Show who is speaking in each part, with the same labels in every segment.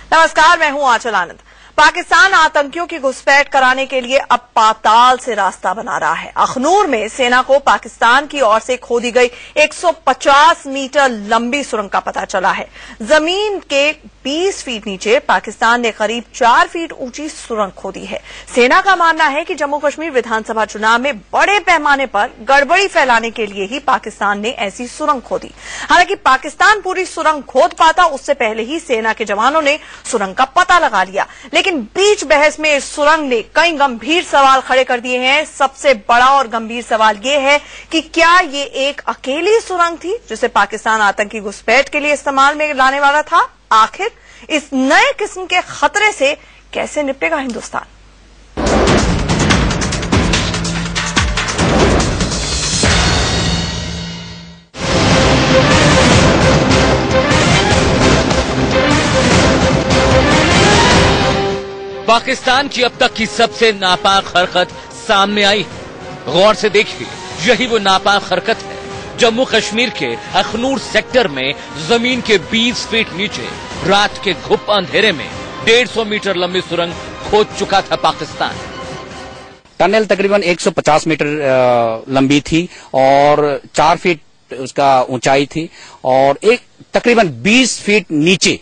Speaker 1: नमस्कार, मैं हूं आंचल आनंद। पाकिस्तान आतंकियों की घुसपैठ कराने के लिए अब पाताल से रास्ता बना रहा है। अखनूर में सेना को पाकिस्तान की ओर से खोदी गई 150 मीटर लंबी सुरंग का पता चला है। जमीन के 20 फीट नीचे पाकिस्तान ने करीब 4 फीट ऊंची सुरंग खोदी है। सेना का मानना है कि जम्मू कश्मीर विधानसभा चुनाव में बड़े पैमाने पर गड़बड़ी फैलाने के लिए ही पाकिस्तान ने ऐसी सुरंग खोदी। हालांकि पाकिस्तान पूरी सुरंग खोद पाता उससे पहले ही सेना के जवानों ने सुरंग का पता लगा लिया। लेकिन बीच बहस में इस सुरंग ने कई गंभीर सवाल खड़े कर दिए हैं। सबसे बड़ा और गंभीर सवाल यह है कि क्या ये एक अकेली सुरंग थी जिसे पाकिस्तान आतंकी घुसपैठ के लिए इस्तेमाल में लाने वाला था? आखिर इस नए किस्म के खतरे से कैसे निपटेगा हिंदुस्तान?
Speaker 2: पाकिस्तान की अब तक की सबसे नापाक हरकत सामने आई है। गौर से देखिए, यही वो नापाक हरकत है। जम्मू कश्मीर के अखनूर सेक्टर में जमीन के 20 फीट नीचे रात के घुप अंधेरे में 150 मीटर लंबी सुरंग खोद चुका था पाकिस्तान।
Speaker 3: टनल तकरीबन 150 मीटर लंबी थी और 4 फीट उसका ऊंचाई थी और एक तकरीबन 20 फीट नीचे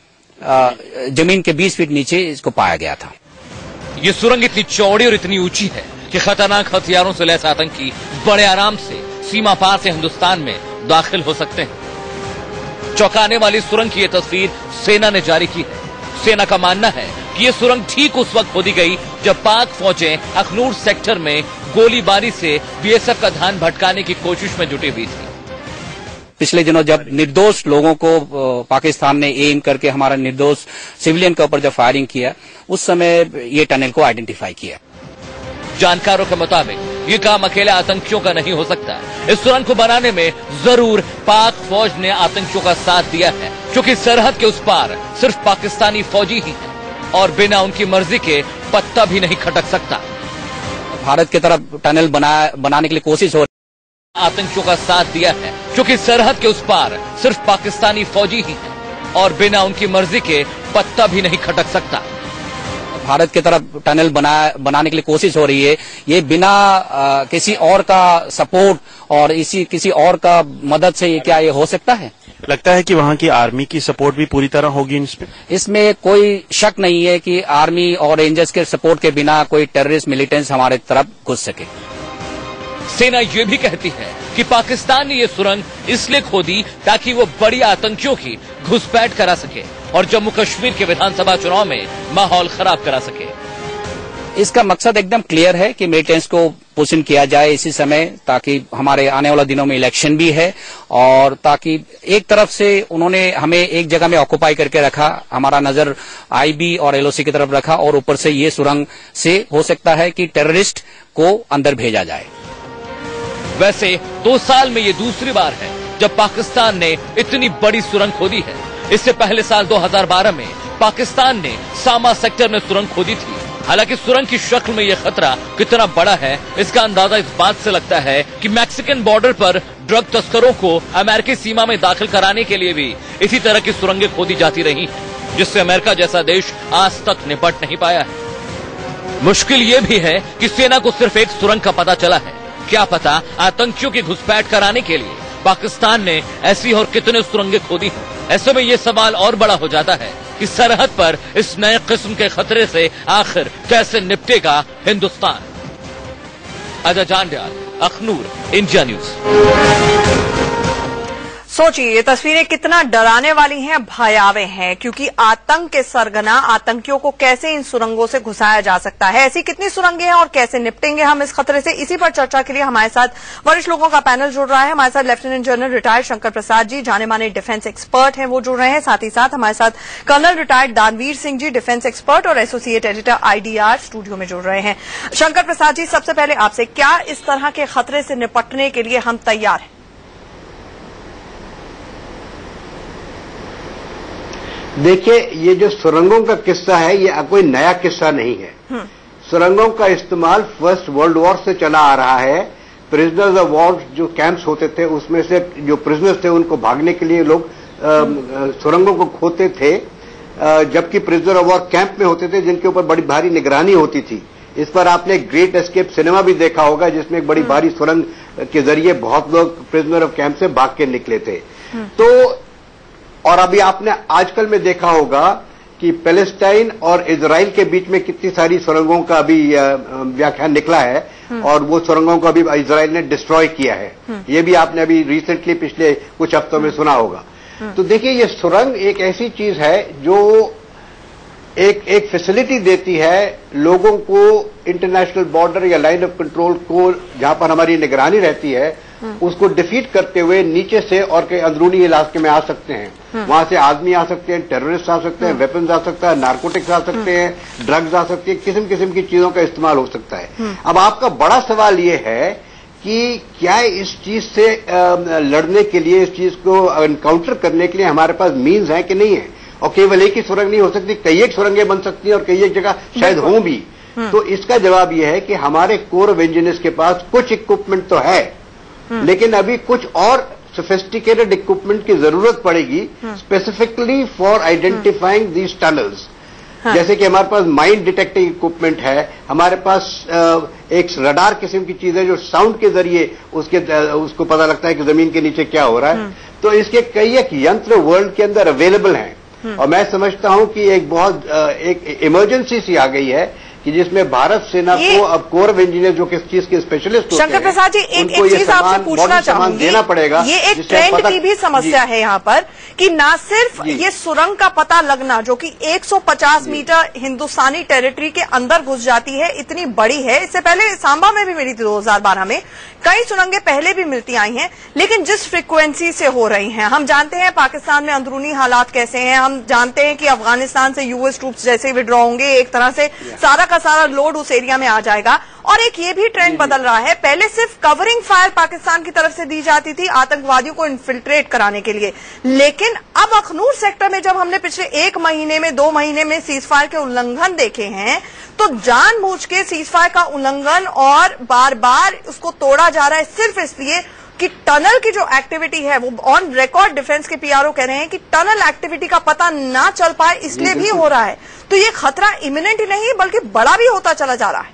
Speaker 3: जमीन के 20 फीट नीचे इसको पाया गया था।
Speaker 2: ये सुरंग इतनी चौड़ी और इतनी ऊंची है कि खतरनाक हथियारों से लैस आतंकी बड़े आराम से सीमा पार से हिंदुस्तान में दाखिल हो सकते हैं। चौंकाने वाली सुरंग की ये तस्वीर सेना ने जारी की है। सेना का मानना है कि ये सुरंग ठीक उस वक्त खोदी गई जब पाक फौजें अखनूर सेक्टर में गोलीबारी से बीएसएफ का ध्यान भटकाने की कोशिश में जुटी हुई थी।
Speaker 3: पिछले दिनों जब निर्दोष लोगों को पाकिस्तान ने एम करके हमारा निर्दोष सिविलियन के ऊपर जब फायरिंग किया, उस समय ये टनल को आइडेंटिफाई किया।
Speaker 2: जानकारों के मुताबिक ये काम अकेले आतंकियों का नहीं हो सकता। इस सुरंग को बनाने में जरूर पाक फौज ने आतंकियों का साथ दिया है, क्योंकि सरहद के उस पार सिर्फ पाकिस्तानी फौजी ही हैं और बिना उनकी मर्जी के पत्ता भी नहीं खटक सकता।
Speaker 3: भारत की तरफ टनल बनाने के लिए कोशिश हो
Speaker 2: आतंकियों का साथ दिया है, क्योंकि सरहद के उस पार सिर्फ पाकिस्तानी फौजी ही हैं और बिना उनकी मर्जी के पत्ता भी नहीं खटक सकता।
Speaker 3: भारत की तरफ टनल बनाने के लिए कोशिश हो रही है। ये बिना किसी और का सपोर्ट और किसी और का मदद से ये क्या ये हो सकता है?
Speaker 4: लगता है कि वहाँ की आर्मी की सपोर्ट भी पूरी तरह होगी
Speaker 3: इसमें कोई शक नहीं है कि आर्मी और रेंजर्स के सपोर्ट के बिना कोई टेररिस्ट मिलिटेंट्स हमारे तरफ घुस सके।
Speaker 2: सेना ये भी कहती है कि पाकिस्तान ने ये सुरंग इसलिए खोदी ताकि वो बड़ी आतंकियों की घुसपैठ करा सके और जम्मू कश्मीर के विधानसभा चुनाव में माहौल खराब करा सके।
Speaker 3: इसका मकसद एकदम क्लियर है कि मिलिटेंट्स को पुश इन किया जाए इसी समय, ताकि हमारे आने वाले दिनों में इलेक्शन भी है और ताकि एक तरफ से उन्होंने हमें एक जगह में ऑक्युपाई करके रखा, हमारा नजर आईबी और एलओसी की तरफ रखा और ऊपर से ये सुरंग से हो सकता है कि टेररिस्ट को अंदर भेजा जाए।
Speaker 2: वैसे 2 साल में ये दूसरी बार है जब पाकिस्तान ने इतनी बड़ी सुरंग खोदी है। इससे पहले साल 2012 में पाकिस्तान ने सामा सेक्टर में सुरंग खोदी थी। हालांकि सुरंग की शक्ल में यह खतरा कितना बड़ा है, इसका अंदाजा इस बात से लगता है कि मैक्सिकन बॉर्डर पर ड्रग तस्करों को अमेरिकी सीमा में दाखिल कराने के लिए भी इसी तरह की सुरंगें खोदी जाती रही हैं, जिससे अमेरिका जैसा देश आज तक निपट नहीं पाया है। मुश्किल ये भी है कि सेना को सिर्फ एक सुरंग का पता चला है। क्या पता आतंकियों की घुसपैठ कराने के लिए पाकिस्तान ने ऐसी और कितने सुरंगें खोदी हैं। ऐसे में ये सवाल और बड़ा हो जाता है कि सरहद पर इस नए किस्म के खतरे से आखिर कैसे निपटेगा हिंदुस्तान। Ajay Jandial, Akhnoor, India news.
Speaker 1: सोचिए, ये तस्वीरें कितना डराने वाली हैं, भयावह हैं, क्योंकि आतंक के सरगना आतंकियों को कैसे इन सुरंगों से घुसाया जा सकता है। ऐसी कितनी सुरंगें हैं और कैसे निपटेंगे हम इस खतरे से? इसी पर चर्चा के लिए हमारे साथ वरिष्ठ लोगों का पैनल जुड़ रहा है। हमारे साथ lieutenant general retired Shankar Prasad ji, जाने माने डिफेंस एक्सपर्ट हैं, वो जुड़ रहे हैं। साथ ही साथ हमारे साथ colonel retired Danveer Singh ji, defence expert और एसोसिएट एडिटर आईडीआर, स्टूडियो में जुड़ रहे हैं। शंकर प्रसाद जी, सबसे पहले आपसे, क्या इस तरह के खतरे से निपटने के लिए हम तैयार हैं?
Speaker 5: देखिए, ये जो सुरंगों का किस्सा है, ये कोई नया किस्सा नहीं है। सुरंगों का इस्तेमाल फर्स्ट वर्ल्ड वॉर से चला आ रहा है। प्रिजनर्स ऑफ वॉर जो कैंप्स होते थे, उसमें से जो प्रिजनर्स थे उनको भागने के लिए लोग सुरंगों को खोदते थे। जबकि प्रिजनर ऑफ वॉर कैंप में होते थे जिनके ऊपर बड़ी भारी निगरानी होती थी। इस पर आपने ग्रेट एस्केप सिनेमा भी देखा होगा जिसमें एक बड़ी भारी सुरंग के जरिए बहुत लोग प्रिजनर ऑफ कैंप से भाग के निकले थे। तो और अभी आपने आजकल में देखा होगा कि पैलेस्टाइन और इजराइल के बीच में कितनी सारी सुरंगों का अभी व्याख्यान निकला है और वो सुरंगों को अभी इजराइल ने डिस्ट्रॉय किया है। ये भी आपने अभी रिसेंटली पिछले कुछ हफ्तों में सुना होगा। तो देखिए ये सुरंग एक ऐसी चीज है जो एक फैसिलिटी देती है लोगों को इंटरनेशनल बॉर्डर या लाइन ऑफ कंट्रोल को जहां पर हमारी निगरानी रहती है उसको डिफीट करते हुए नीचे से और कई अंदरूनी इलाके में आ सकते हैं। वहां से आदमी आ सकते हैं, टेररिस्ट आ सकते हैं, वेपन्स आ सकता है, नारकोटिक्स आ सकते हैं, ड्रग्स आ सकती है, किस्म किस्म की चीजों का इस्तेमाल हो सकता है। अब आपका बड़ा सवाल ये है कि क्या इस चीज से लड़ने के लिए, इस चीज को एनकाउंटर करने के लिए हमारे पास मीन्स है कि नहीं है। और केवल एक ही सुरंग नहीं हो सकती, कई एक सुरंगें बन सकती हैं और कई एक जगह शायद हों भी। तो इसका जवाब यह है कि हमारे कोर ऑफ इंजीनियर्स के पास कुछ इक्विपमेंट तो है लेकिन अभी कुछ और सोफिस्टिकेटेड इक्विपमेंट की जरूरत पड़ेगी specifically for identifying these tunnels. जैसे कि हमारे पास माइन डिटेक्टिंग इक्विपमेंट है, हमारे पास एक रडार किस्म की चीज है जो साउंड के जरिए उसको पता लगता है कि जमीन के नीचे क्या हो रहा है। तो इसके कई एक यंत्र वर्ल्ड के अंदर अवेलेबल हैं और मैं समझता हूं कि एक इमरजेंसी सी आ गई है कि जिसमें भारत सेना को अब कोर ऑफ इंजीनियर जो किस चीज के स्पेशलिस्ट होते हैं,
Speaker 1: शंकर प्रसाद जी एक चीज आपसे पूछना चाहूंगी,
Speaker 5: देना पड़ेगा।
Speaker 1: ये एक ट्रेंड की भी समस्या है यहाँ पर कि ना सिर्फ ये सुरंग का पता लगना जो कि 150 मीटर हिंदुस्तानी टेरिटरी के अंदर घुस जाती है, इतनी बड़ी है। इससे पहले सांबा में भी मिली थी 2012 में, कई सुरंगें पहले भी मिलती आई हैं, लेकिन जिस फ्रिक्वेंसी से हो रही हैं, हम जानते हैं पाकिस्तान में अंदरूनी हालात कैसे हैं, हम जानते हैं कि अफगानिस्तान से यूएस ट्रूप्स जैसे विड्रॉ होंगे, एक तरह से सारा लोड उस एरिया में आ जाएगा। और एक ये भी ट्रेंड बदल रहा है, पहले सिर्फ कवरिंग फायर पाकिस्तान की तरफ से दी जाती थी आतंकवादियों को इन्फिल्ट्रेट कराने के लिए, लेकिन अब अखनूर सेक्टर में जब हमने पिछले 1 महीने में 2 महीने में सीज फायर के उल्लंघन देखे हैं, तो जानबूझ के सीज फायर का उल्लंघन और बार बार उसको तोड़ा जा रहा है सिर्फ इसलिए कि टनल की जो एक्टिविटी है वो ऑन रिकॉर्ड डिफेंस के पीआरओ कह रहे हैं कि टनल एक्टिविटी का पता ना चल पाए इसलिए भी हो रहा है। तो ये खतरा इमिनेंट ही नहीं बल्कि बड़ा भी होता चला जा रहा है।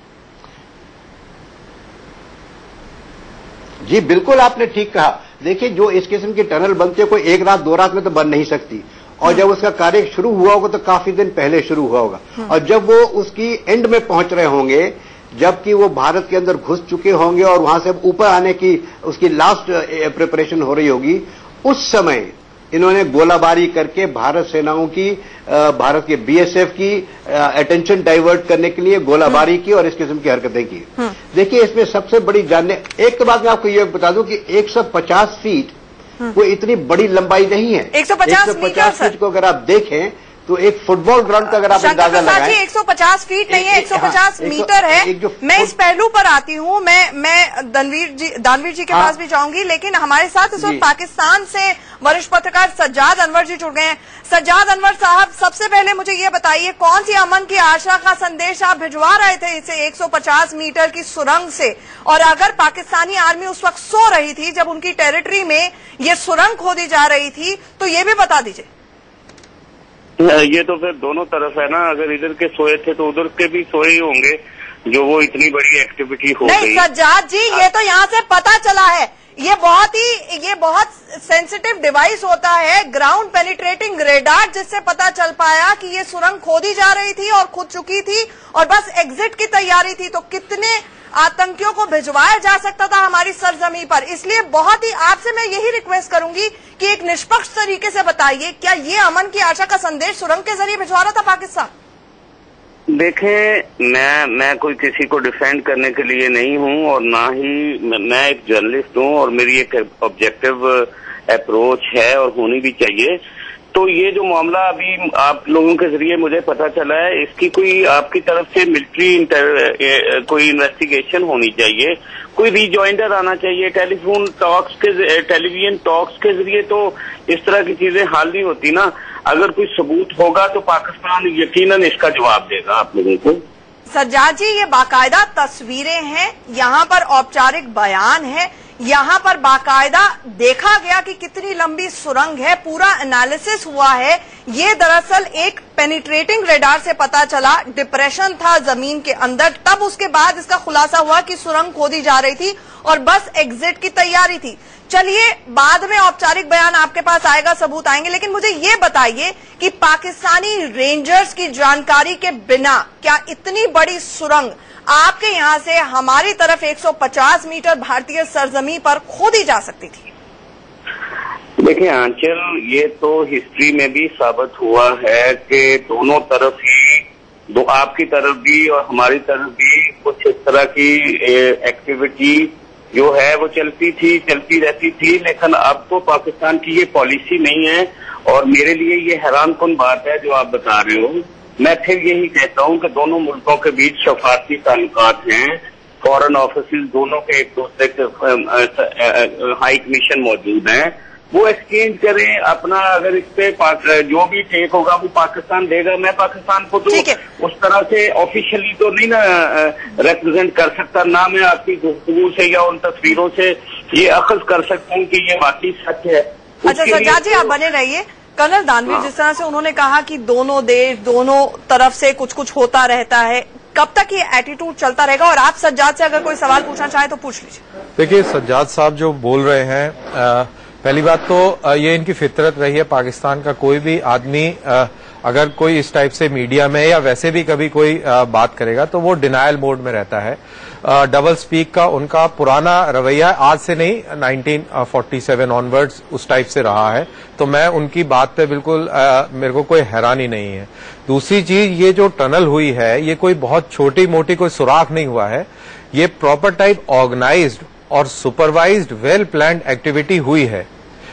Speaker 5: जी बिल्कुल आपने ठीक कहा। देखिए जो इस किस्म की टनल बनती है कोई 1 रात 2 रात में तो बन नहीं सकती और जब उसका कार्य शुरू हुआ होगा तो काफी दिन पहले शुरू हुआ होगा और जब वो उसकी एंड में पहुंच रहे होंगे, जबकि वो भारत के अंदर घुस चुके होंगे और वहां से ऊपर आने की उसकी लास्ट प्रिपरेशन हो रही होगी, उस समय इन्होंने गोलाबारी करके भारत सेनाओं की, भारत के बीएसएफ की अटेंशन डाइवर्ट करने के लिए गोलाबारी की और इस किस्म की हरकतें की। देखिए इसमें सबसे बड़ी जानने एक तो बात मैं आपको ये बता दूं कि 150 फीट कोई इतनी बड़ी लंबाई नहीं है।
Speaker 1: 150
Speaker 5: फीट को अगर आप देखें तो एक फुटबॉल ग्राउंड का अगर आप अंदाजा लगाएं,
Speaker 1: 150 फीट नहीं है, 150 मीटर है। मैं इस पहलू पर आती हूँ, मैं दानवीर जी के पास भी जाऊंगी, लेकिन हमारे साथ इस वक्त पाकिस्तान से वरिष्ठ पत्रकार सज्जाद अनवर जी जुड़ गए हैं। सज्जाद अनवर साहब, सबसे पहले मुझे ये बताइए कौन सी अमन की आशा का संदेश आप भिजवा रहे थे इसे 150 मीटर की सुरंग से, और अगर पाकिस्तानी आर्मी उस वक्त सो रही थी जब उनकी टेरिटरी में ये सुरंग खोदी जा रही थी, तो ये भी बता दीजिए।
Speaker 6: ये तो फिर दोनों तरफ है ना, अगर इधर के सोए थे तो उधर के भी सोए ही होंगे जो वो इतनी बड़ी एक्टिविटी हो गई।
Speaker 1: नहीं सज्जाद जी, ये तो यहाँ से पता चला है, ये बहुत सेंसिटिव डिवाइस होता है, ग्राउंड पेनिट्रेटिंग रेडार, जिससे पता चल पाया कि ये सुरंग खोदी जा रही थी और खुद चुकी थी और बस एग्जिट की तैयारी थी। तो कितने आतंकियों को भिजवाया जा सकता था हमारी सरजमी पर। इसलिए बहुत ही आपसे मैं यही रिक्वेस्ट करूंगी कि एक निष्पक्ष तरीके से बताइए, क्या ये अमन की आशा का संदेश सुरंग के जरिए भिजवा रहा था पाकिस्तान?
Speaker 6: देखें, मैं कोई किसी को डिफेंड करने के लिए नहीं हूं और ना ही मैं एक जर्नलिस्ट हूं और मेरी एक ऑब्जेक्टिव अप्रोच है और होनी भी चाहिए। तो ये जो मामला अभी आप लोगों के जरिए मुझे पता चला है, इसकी कोई आपकी तरफ से मिलिट्री कोई इन्वेस्टिगेशन होनी चाहिए, कोई रिजॉइंडर आना चाहिए। टेलीविजन टॉक्स के जरिए तो इस तरह की चीजें हल नहीं होती ना। अगर कोई सबूत होगा तो पाकिस्तान यकीनन इसका जवाब देगा आप लोगों को।
Speaker 1: सज्जाद जी, ये बाकायदा तस्वीरें हैं, यहाँ पर औपचारिक बयान है, यहाँ पर बाकायदा देखा गया कि कितनी लंबी सुरंग है, पूरा एनालिसिस हुआ है। ये दरअसल एक पेनिट्रेटिंग रेडार से पता चला, डिप्रेशन था जमीन के अंदर। तब उसके बाद इसका खुलासा हुआ कि सुरंग खोदी जा रही थी और बस एग्जिट की तैयारी थी। चलिए बाद में औपचारिक बयान आपके पास आएगा, सबूत आएंगे, लेकिन मुझे ये बताइए कि पाकिस्तानी रेंजर्स की जानकारी के बिना क्या इतनी बड़ी सुरंग आपके यहां से हमारी तरफ 150 मीटर भारतीय सरजमी पर खोदी जा सकती थी?
Speaker 6: देखिए आंचल, ये तो हिस्ट्री में भी साबित हुआ है कि दोनों तरफ ही, आपकी तरफ भी और हमारी तरफ भी कुछ इस तरह की एक्टिविटी जो है वो चलती रहती थी। लेकिन अब तो पाकिस्तान की ये पॉलिसी नहीं है और मेरे लिए ये हैरानकुन बात है जो आप बता रहे हो। मैं फिर यही कहता हूं कि दोनों मुल्कों के बीच शफारती ताल्लुकात हैं, फॉरेन ऑफिस दोनों के एक दूसरे के हाई कमीशन मौजूद हैं, वो एक्सचेंज करें अपना। अगर इस पे जो भी टेक होगा वो पाकिस्तान देगा। मैं पाकिस्तान को तो उस तरह से ऑफिशियली तो नहीं ना रिप्रेजेंट कर सकता, ना मैं आपकी गुफ्तगू से या उन तस्वीरों से ये अखज़ कर सकता हूँ कि ये वाकई सच है।
Speaker 1: अच्छा सज्जाद जी, आप बने रहिए। कर्नल दानवीर, जिस तरह से उन्होंने कहा कि दोनों देश, दोनों तरफ से कुछ कुछ होता रहता है, कब तक ये एटीट्यूड चलता रहेगा? और आप सज्जाद से अगर कोई सवाल पूछना चाहें तो पूछ लीजिए।
Speaker 7: देखिए, सज्जाद साहब जो बोल रहे हैं, पहली बात तो ये इनकी फितरत रही है। पाकिस्तान का कोई भी आदमी अगर कोई इस टाइप से मीडिया में या वैसे भी कभी कोई बात करेगा तो वो डिनायल मोड में रहता है। डबल स्पीक का उनका पुराना रवैया आज से नहीं, 1947 ऑनवर्ड्स उस टाइप से रहा है। तो मैं उनकी बात पे बिल्कुल मेरे को कोई हैरानी नहीं है। दूसरी चीज, ये जो टनल हुई है ये कोई बहुत छोटी मोटी कोई सुराख नहीं हुआ है। ये प्रॉपर टाइप ऑर्गेनाइज्ड और सुपरवाइज्ड वेल प्लान्ड एक्टिविटी हुई है।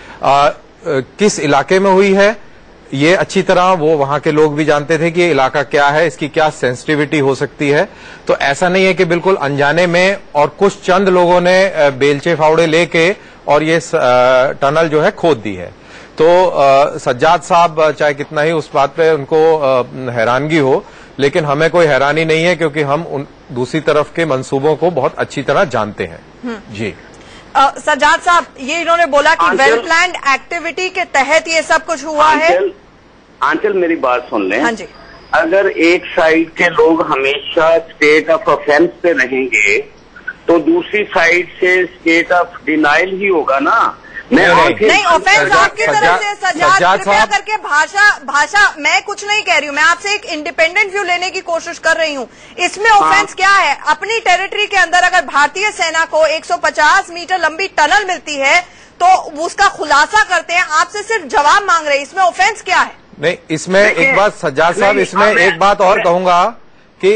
Speaker 7: किस इलाके में हुई है ये अच्छी तरह वो वहां के लोग भी जानते थे कि ये इलाका क्या है, इसकी क्या सेंसिटिविटी हो सकती है। तो ऐसा नहीं है कि बिल्कुल अनजाने में और कुछ चंद लोगों ने बेलचे फावड़े लेके और ये टनल जो है खोद दी है। तो सज्जाद साहब चाहे कितना ही उस बात पे उनको हैरानगी हो, लेकिन हमें कोई हैरानी नहीं है क्योंकि हम दूसरी तरफ के मंसूबों को बहुत अच्छी तरह जानते हैं। जी
Speaker 1: सज्जाद साहब, ये इन्होंने बोला कि वेल प्लान्ड एक्टिविटी के तहत ये सब कुछ हुआ है।
Speaker 6: आंचल मेरी बात सुन लें।
Speaker 1: हाँ जी।
Speaker 6: अगर एक साइड के लोग हमेशा स्टेट ऑफ ऑफेंस पे रहेंगे तो दूसरी साइड से स्टेट ऑफ डिनाइल ही होगा ना।
Speaker 1: नहीं, ऑफेंस आपकी तरफ से सज्जाद, कृपया करके भाषा मैं कुछ नहीं कह रही हूँ, मैं आपसे एक इंडिपेंडेंट व्यू लेने की कोशिश कर रही हूँ। इसमें ऑफेंस क्या है? अपनी टेरिटरी के अंदर अगर भारतीय सेना को 150 मीटर लंबी टनल मिलती है तो उसका खुलासा करते हैं, आपसे सिर्फ जवाब मांग रहे हैं, इसमें ऑफेंस क्या है?
Speaker 7: नहीं, इसमें एक बात सज्जाद साहब, इसमें एक बात और कहूंगा कि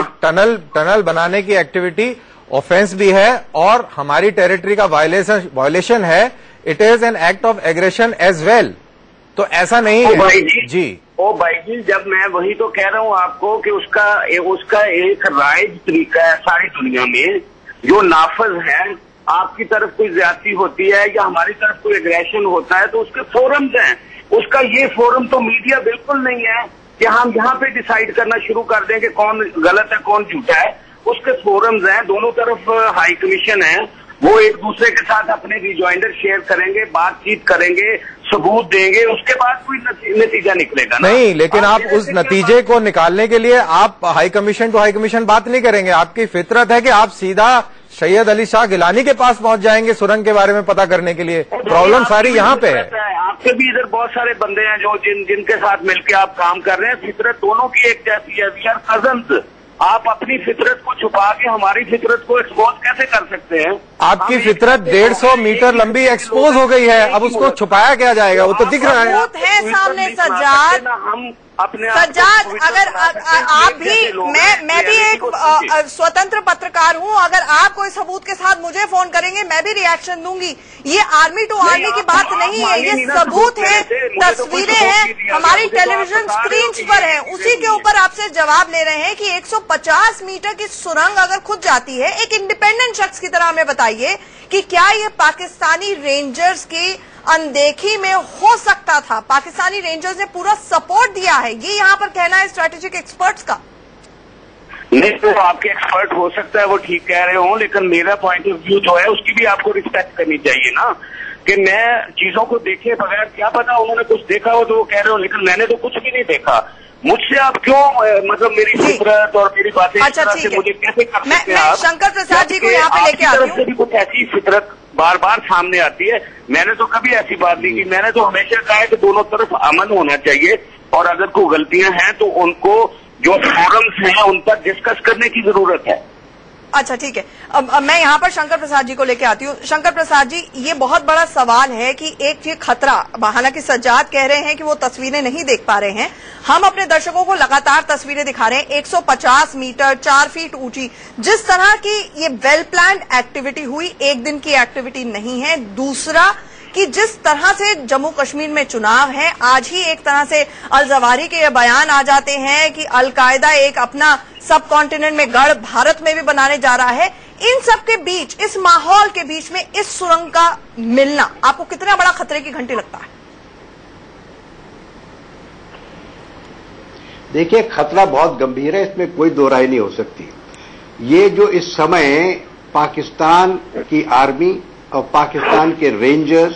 Speaker 7: टनल बनाने की एक्टिविटी ऑफेंस भी है और हमारी टेरिटरी का वायलेशन है। It is an act of aggression as well. तो ऐसा नहीं है जी।
Speaker 6: ओ भाई जी, जब मैं वही तो कह रहा हूँ आपको कि उसका एक राइज तरीका है सारी दुनिया में जो नाफज है। आपकी तरफ कोई ज्यादती होती है या हमारी तरफ कोई एग्रेशन होता है तो उसके फोरम्स हैं। उसका ये फोरम तो मीडिया बिल्कुल नहीं है कि हम यहाँ पे डिसाइड करना शुरू कर दें कि कौन गलत है कौन झूठा है। उसके फोरम्स हैं, दोनों तरफ हाई कमीशन है, वो एक दूसरे के साथ अपने रिजॉइंडर शेयर करेंगे, बातचीत करेंगे, सबूत देंगे, उसके बाद कोई नतीजा निकलेगा ना।
Speaker 7: नहीं, लेकिन आप उस नतीजे को निकालने के लिए आप high commission to high commission बात नहीं करेंगे। आपकी फितरत है कि आप सीधा सैयद अली शाह गिलानी के पास पहुंच जाएंगे सुरंग के बारे में पता करने के लिए। प्रॉब्लम सारी यहाँ पे है।
Speaker 6: आपके भी इधर बहुत सारे बंदे हैं जो जिनके साथ मिलकर आप काम कर रहे हैं। फितरत दोनों की एक जैसी है, वी आर कजन्स। आप अपनी फितरत को छुपा के हमारी फितरत को एक्सपोज कैसे कर सकते हैं?
Speaker 7: आपकी फितरत 150 मीटर लंबी एक्सपोज हो गई है, अब उसको छुपाया क्या जाएगा? वो तो दिख रहा है
Speaker 1: सामने सज्जाद।
Speaker 6: हम अपने
Speaker 1: सज्जाद, अगर आप भी, मैं भी एक स्वतंत्र पत्रकार हूं, अगर आप कोई सबूत के साथ मुझे फोन करेंगे मैं भी रिएक्शन दूंगी। ये आर्मी टू आर्मी की बात नहीं है, ये सबूत है, तस्वीरें हैं, हमारी टेलीविजन स्क्रीन पर है, उसी के ऊपर आपसे जवाब ले रहे हैं कि 150 मीटर की सुरंग अगर खुद जाती है, एक इंडिपेंडेंट शख्स की तरह हमें बताइए कि क्या ये पाकिस्तानी रेंजर्स की अनदेखी में हो सकता था? पाकिस्तानी रेंजर्स ने पूरा सपोर्ट दिया है, ये यहाँ पर कहना है स्ट्रेटेजिक एक्सपर्ट्स का।
Speaker 6: नहीं, तो आपके एक्सपर्ट हो सकता है वो ठीक कह रहे हो, लेकिन मेरा पॉइंट ऑफ व्यू जो है उसकी भी आपको रिस्पेक्ट करनी चाहिए ना। कि मैं चीजों को देखे बगैर, क्या पता उन्होंने कुछ देखा हो तो वो कह रहे हो, लेकिन मैंने तो कुछ भी नहीं देखा। मुझसे आप क्यों मतलब मेरी फितरत और मेरी बातें
Speaker 1: अच्छा,
Speaker 6: से मुझे कैसे कर सकते हैं आप?
Speaker 1: शंकर प्रसाद जी को यहाँ पे लेके आती हूँ।
Speaker 6: से भी कुछ ऐसी फितरत बार बार सामने आती है। मैंने तो कभी ऐसी बात नहीं की। मैंने तो हमेशा कहा है कि दोनों तरफ अमन होना चाहिए, और अगर कोई गलतियां हैं तो उनको जो फोरम्स हैं उन पर डिस्कस करने की जरूरत है।
Speaker 1: अच्छा, ठीक है। अब मैं यहाँ पर शंकर प्रसाद जी को लेके आती हूँ। शंकर प्रसाद जी, ये बहुत बड़ा सवाल है कि एक ये खतरा, हालांकि सज्जाद कह रहे हैं कि वो तस्वीरें नहीं देख पा रहे हैं, हम अपने दर्शकों को लगातार तस्वीरें दिखा रहे हैं। 150 मीटर 4 फीट ऊंची, जिस तरह की ये वेल प्लान्ड एक्टिविटी हुई, एक दिन की एक्टिविटी नहीं है। दूसरा कि जिस तरह से जम्मू कश्मीर में चुनाव है, आज ही एक तरह से अल-जवाहिरी के ये बयान आ जाते हैं कि अल-कायदा एक अपना सब कॉन्टिनेंट में गढ़ भारत में भी बनाने जा रहा है। इन सब के बीच, इस माहौल के बीच में इस सुरंग का मिलना आपको कितना बड़ा खतरे की घंटी लगता है?
Speaker 5: देखिए, खतरा बहुत गंभीर है, इसमें कोई दो राय नहीं हो सकती। ये जो इस समय पाकिस्तान की आर्मी और पाकिस्तान के रेंजर्स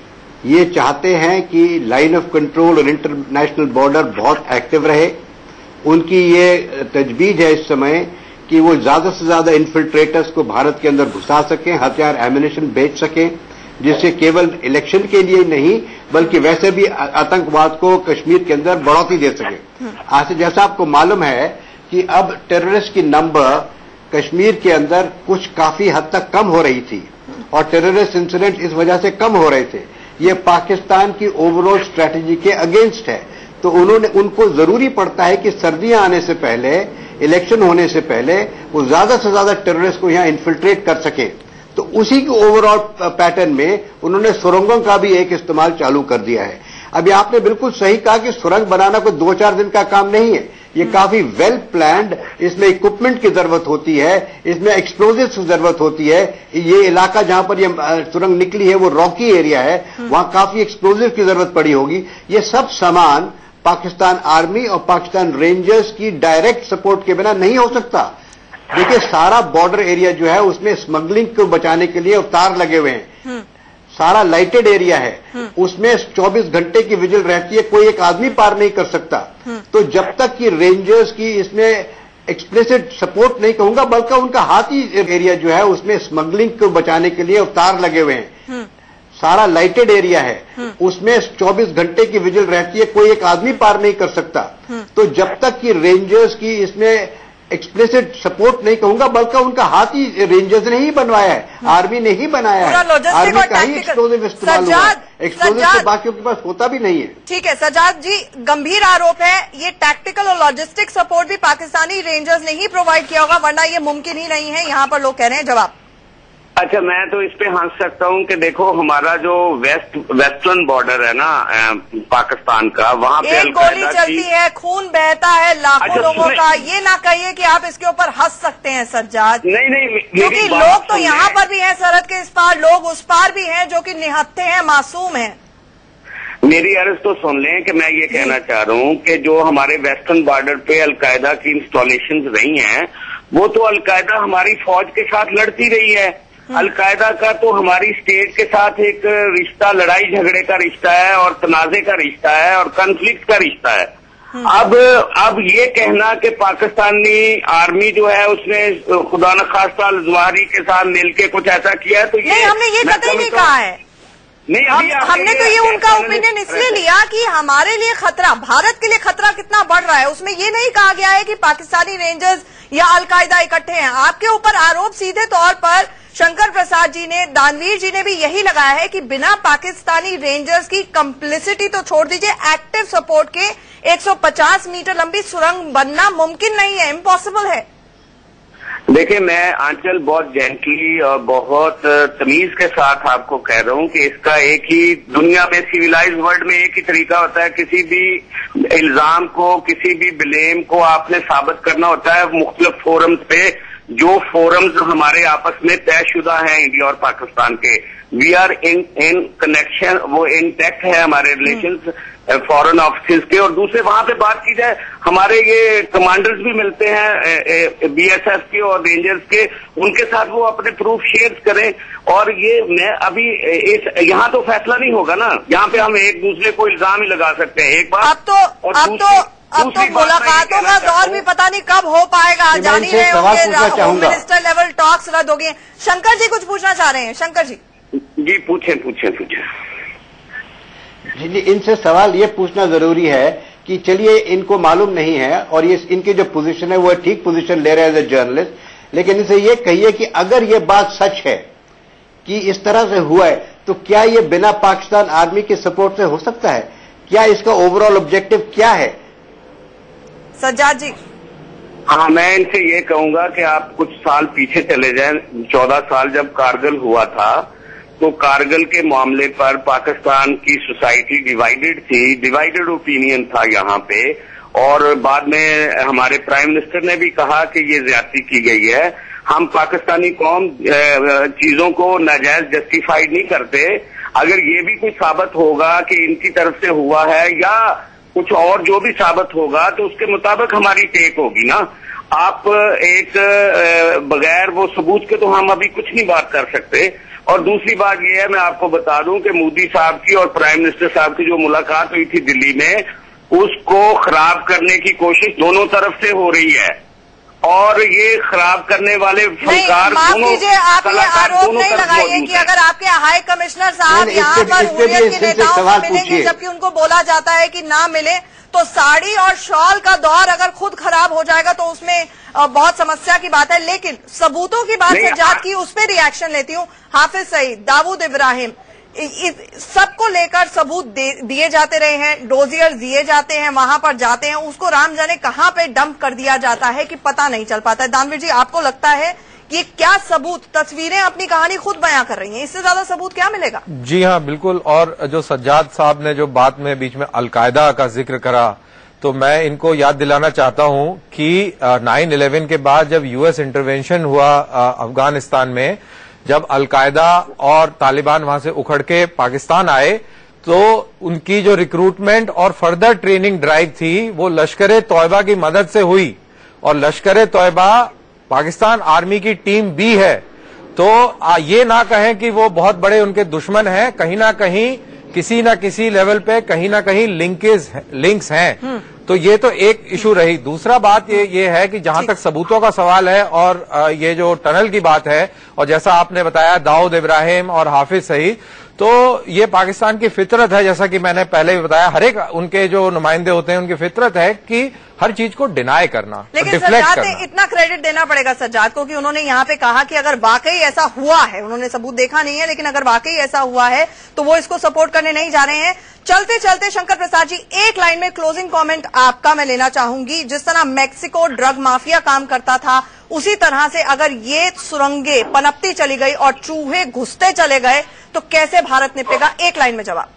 Speaker 5: ये चाहते हैं कि लाइन ऑफ कंट्रोल और इंटरनेशनल बॉर्डर बहुत एक्टिव रहे। उनकी ये तजवीज है इस समय कि वो ज्यादा से ज्यादा इन्फिल्ट्रेटर्स को भारत के अंदर घुसा सकें, हथियार एमिनेशन भेज सकें, जिससे केवल इलेक्शन के लिए नहीं बल्कि वैसे भी आतंकवाद को कश्मीर के अंदर बढ़ोतरी दे सके। आज जैसा आपको मालूम है कि अब टेररिस्ट की नंबर कश्मीर के अंदर कुछ काफी हद तक कम हो रही थी, और टेररिस्ट इंसिडेंट इस वजह से कम हो रहे थे। ये पाकिस्तान की ओवरऑल स्ट्रैटेजी के अगेंस्ट है। तो उनको जरूरी पड़ता है कि सर्दियां आने से पहले, इलेक्शन होने से पहले वो ज्यादा से ज्यादा टेररिस्ट को यहां इन्फिल्ट्रेट कर सके। तो उसी के ओवरऑल पैटर्न में उन्होंने सुरंगों का भी एक इस्तेमाल चालू कर दिया है। अभी आपने बिल्कुल सही कहा कि सुरंग बनाना कोई 2-4 दिन का काम नहीं है। ये काफी वेल प्लान्ड, इसमें इक्विपमेंट की जरूरत होती है, इसमें एक्सप्लोजिव्स की जरूरत होती है। ये इलाका जहां पर ये सुरंग निकली है वो रॉकी एरिया है, वहां काफी एक्सप्लोजिव की जरूरत पड़ी होगी। ये सब सामान पाकिस्तान आर्मी और पाकिस्तान रेंजर्स की डायरेक्ट सपोर्ट के बिना नहीं हो सकता। देखिए, सारा बॉर्डर एरिया जो है उसमें स्मगलिंग को बचाने के लिए तार लगे हुए हैं। सारा लाइटेड एरिया है, उसमें 24 घंटे की विजिल रहती है, कोई एक आदमी पार नहीं कर सकता। तो जब तक कि रेंजर्स की इसमें एक्सप्लिसिट सपोर्ट नहीं कहूंगा बल्कि उनका हाथ ही एरिया जो है उसमें स्मगलिंग को बचाने के लिए तार लगे हुए हैं। सारा लाइटेड एरिया है, उसमें 24 घंटे की विजिल रहती है, कोई एक आदमी पार नहीं कर सकता। तो जब तक कि रेंजर्स की इसमें एक्सप्लिसिट सपोर्ट नहीं कहूंगा बल्कि उनका हाथ ही रेंजर्स ने ही बनवाया है, आर्मी ने ही बनाया है। आर्मी का ही एक्सप्लोजिव इस्तेमाल हुआ है, एक्सप्लोजिव तो बाकियों के पास होता भी नहीं है।
Speaker 1: ठीक है सज्जाद जी, गंभीर आरोप है ये टैक्टिकल और लॉजिस्टिक सपोर्ट भी पाकिस्तानी रेंजर्स ने ही प्रोवाइड किया होगा, वरना ये मुमकिन ही नहीं है, यहाँ पर लोग कह रहे हैं। जवाब?
Speaker 6: अच्छा, मैं तो इस पे हंस सकता हूँ कि देखो, हमारा जो वेस्टर्न बॉर्डर है ना पाकिस्तान का, वहाँ पे
Speaker 1: एक गोली चलती है, खून बहता है लाखों लोगों का। ये ना कहिए कि आप इसके ऊपर हंस सकते हैं सज्जाद।
Speaker 6: नहीं,
Speaker 1: क्योंकि लोग तो यहाँ पर भी हैं, सरहद के इस पार, लोग उस पार भी हैं जो कि निहत्थे हैं, मासूम हैं।
Speaker 6: मेरी अर्ज तो सुन लें कि मैं ये कहना चाह रहा हूँ कि जो हमारे वेस्टर्न बॉर्डर पे अलकायदा की इंस्टॉलेशन रही हैं, वो तो अलकायदा हमारी फौज के साथ लड़ती रही है। अलकायदा का तो हमारी स्टेट के साथ एक रिश्ता, लड़ाई झगड़े का रिश्ता है और तनाजे का रिश्ता है और कन्फ्लिक्ट का रिश्ता है। अब ये कहना कि पाकिस्तानी आर्मी जो है उसने खुदा न खास्ता अल-जवाहिरी के साथ मिलके कुछ ऐसा किया है, तो ये
Speaker 1: नहीं, हमने ये कतई नहीं कहा है।
Speaker 6: नहीं,
Speaker 1: हमने तो ये उनका ओपिनियन इसलिए लिया कि हमारे लिए खतरा, भारत के लिए खतरा कितना बढ़ रहा है, उसमें ये नहीं कहा गया है कि पाकिस्तानी रेंजर्स या अलकायदा इकट्ठे हैं। आपके ऊपर आरोप सीधे तौर पर शंकर प्रसाद जी ने, दानवीर जी ने भी यही लगाया है कि बिना पाकिस्तानी रेंजर्स की कंप्लिसिटी तो छोड़ दीजिए, एक्टिव सपोर्ट के 150 मीटर लंबी सुरंग बनना मुमकिन नहीं है, इम्पॉसिबल है।
Speaker 6: देखिए, मैं आंचल बहुत जेंटली और बहुत तमीज के साथ आपको कह रहा हूँ कि इसका एक ही, दुनिया में सिविलाइज वर्ल्ड में एक ही तरीका होता है, किसी भी इल्जाम को, किसी भी ब्लेम को आपने साबित करना होता है मुख्तलिफ फोरम्स पे, जो फोरम्स हमारे आपस में तयशुदा हैं इंडिया और पाकिस्तान के, वी आर इन कनेक्शन, वो इंटैक्ट है हमारे रिलेशंस फॉरेन ऑफिस के। और दूसरे वहां पे बात की जाए, हमारे ये कमांडर्स भी मिलते हैं बीएसएफ के और रेंजर्स के, उनके साथ वो अपने प्रूफ शेयर करें। और ये मैं अभी यहाँ तो फैसला नहीं होगा ना, यहाँ पे हम एक दूसरे को इल्जाम ही लगा सकते हैं। एक बात
Speaker 1: अब तो मुलाकातों का दौर भी पता नहीं कब हो पाएगा, जान ही रहे होंगे होम मिनिस्टर लेवल टॉक्स रद्द हो गए। शंकर जी कुछ पूछना चाह रहे हैं। शंकर जी
Speaker 6: जी पूछें।
Speaker 5: जी, इनसे सवाल ये पूछना जरूरी है कि चलिए इनको मालूम नहीं है और ये इनकी जो पोजीशन है वो ठीक पोजीशन ले रहे हैं एज ए जर्नलिस्ट, लेकिन इनसे ये कहिए कि अगर ये बात सच है कि इस तरह से हुआ है तो क्या ये बिना पाकिस्तान आर्मी के सपोर्ट से हो सकता है? क्या इसका ओवरऑल ऑब्जेक्टिव क्या है?
Speaker 1: सज्जाद जी।
Speaker 6: हाँ, मैं इनसे ये कहूंगा कि आप कुछ साल पीछे चले जाएं, 14 साल जब कारगिल हुआ था तो कारगिल के मामले पर पाकिस्तान की सोसाइटी डिवाइडेड थी, डिवाइडेड ओपिनियन था यहाँ पे। और बाद में हमारे प्राइम मिनिस्टर ने भी कहा कि ये ज्यादती की गई है। हम पाकिस्तानी कौम चीजों को नाजायज जस्टिफाइड नहीं करते। अगर ये भी कुछ साबित होगा कि इनकी तरफ से हुआ है या कुछ और जो भी साबित होगा तो उसके मुताबिक हमारी टेक होगी ना। आप एक बगैर वो सबूत के तो हम अभी कुछ नहीं बात कर सकते। और दूसरी बात यह है, मैं आपको बता दूं कि मोदी साहब की और प्राइम मिनिस्टर साहब की जो मुलाकात हुई थी दिल्ली में, उसको खराब करने की कोशिश दोनों तरफ से हो रही है। और ये खराब करने वाले फनकार
Speaker 1: माफ कीजिए, आप ये आरोप नहीं लगाइए कि अगर आपके हाई कमिश्नर साहब यहाँ पर हुर्रियत के नेताओं से मिलेंगे जबकि उनको बोला जाता है कि ना मिले, तो साड़ी और शॉल का दौर अगर खुद खराब हो जाएगा तो उसमें बहुत समस्या की बात है। लेकिन सबूतों की बात सज्जाद की, उस पर रिएक्शन लेती हूँ। हाफिज सईद, दाऊद इब्राहिम, सबको लेकर सबूत दिए जाते रहे हैं, डोजियर दिए जाते हैं, वहां पर जाते हैं, उसको राम जाने कहां पे डंप कर दिया जाता है कि पता नहीं चल पाता है। दानवीर जी, आपको लगता है कि क्या सबूत, तस्वीरें अपनी कहानी खुद बयां कर रही हैं, इससे ज्यादा सबूत क्या मिलेगा?
Speaker 7: जी हाँ, बिल्कुल। और जो सज्जाद साहब ने जो बात में बीच में अलकायदा का जिक्र करा, तो मैं इनको याद दिलाना चाहता हूं कि 9/11 के बाद जब यूएस इंटरवेंशन हुआ अफगानिस्तान में, जब अलकायदा और तालिबान वहां से उखड़ के पाकिस्तान आए, तो उनकी जो रिक्रूटमेंट और फर्दर ट्रेनिंग ड्राइव थी वो लश्कर तौयबा की मदद से हुई। और लश्कर तौयबा पाकिस्तान आर्मी की टीम भी है। तो ये ना कहें कि वो बहुत बड़े उनके दुश्मन हैं, कहीं ना कहीं किसी ना किसी लेवल पे कहीं ना कहीं लिंक्स हैं। तो ये तो एक इशू रही। दूसरा बात ये है कि जहां तक सबूतों का सवाल है और ये जो टनल की बात है, और जैसा आपने बताया दाऊद इब्राहिम और हाफिज सईद, तो ये पाकिस्तान की फितरत है। जैसा कि मैंने पहले भी बताया, हर एक उनके जो नुमाइंदे होते हैं उनकी फितरत है कि हर चीज को डिनाई करना,
Speaker 1: लेकिन सज्जाद ने इतना क्रेडिट देना पड़ेगा सज्जाद को कि उन्होंने यहाँ पे कहा कि अगर वाकई ऐसा हुआ है, उन्होंने सबूत देखा नहीं है, लेकिन अगर वाकई ऐसा हुआ है तो वो इसको सपोर्ट करने नहीं जा रहे हैं। चलते चलते शंकर प्रसाद जी, एक लाइन में क्लोजिंग कमेंट आपका मैं लेना चाहूंगी। जिस तरह मेक्सिको ड्रग माफिया काम करता था, उसी तरह से अगर ये सुरंगें पनपती चली गई और चूहे घुसते चले गए तो कैसे भारत निपटेगा? एक लाइन में जवाब।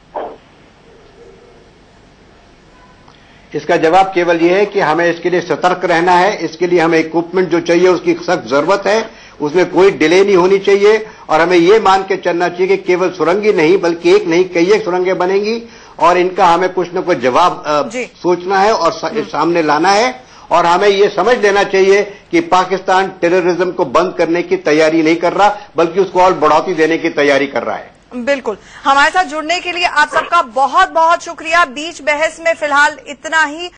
Speaker 5: इसका जवाब केवल यह है कि हमें इसके लिए सतर्क रहना है। इसके लिए हमें इक्विपमेंट जो चाहिए उसकी सख्त जरूरत है, उसमें कोई डिले नहीं होनी चाहिए। और हमें ये मान के चलना चाहिए कि केवल सुरंगी नहीं बल्कि एक नहीं कई एक सुरंगें बनेंगी और इनका हमें कुछ न कुछ जवाब सोचना है और सामने लाना है। और हमें ये समझ लेना चाहिए कि पाकिस्तान टेररिज्म को बंद करने की तैयारी नहीं कर रहा, बल्कि उसको और बढ़ोतरी देने की तैयारी कर रहा है।
Speaker 1: बिल्कुल। हमारे साथ जुड़ने के लिए आप सबका बहुत बहुत शुक्रिया। बीच बहस में फिलहाल इतना ही।